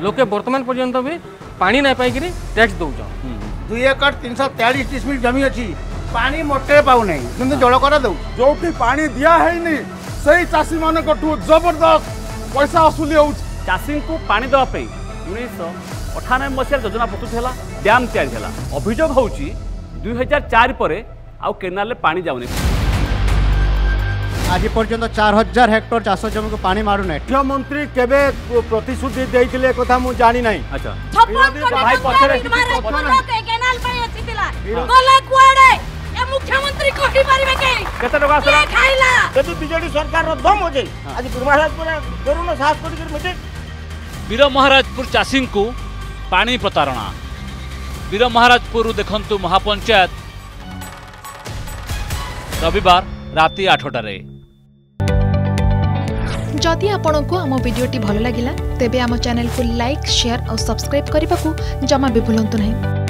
लोके वर्तमान पर्यंत भी पानी नहीं पाई टैक्स दौन 2 एकड़ 343 डिसमिल जमी अच्छी पानी मोटे पाऊ नहीं किंतु जल करा दौ जो पानी दिया है नहीं सही चाषी मान जबरदस्त पैसा असुली हो चाषी को पानी देवाई 1998 मसीह योजना प्रस्तुत है डैम या अभियोग हो 2004 पर आउ केनाल पानी जाऊनी आज पर्यंत 4000 हेक्टर चाष जमी को पानी मारू ना मुख्यमंत्री केबे प्रतिश्रुति देइतिले कथा मु जानी नाही। अच्छा भाई पछरे केनाल पानी आसीतिला गला कुआडे ए मुख्यमंत्री कहि परिबे के केते टका सला खाइला यदि बीजेडी सरकार रो दम हो जाई आज महाराजपुर करूना साहस कर मिटे वीर महाराजपुर चाषी को पानी प्रतारणा वीर महाराजपुर देखंतु महापंचायत रविवार राति 8टारे। जदि आपंक आम भिडी भल लगा तेब आम चैनल को लाइक शेयर और सब्सक्राइब करने को जमा भी भूलु नहीं।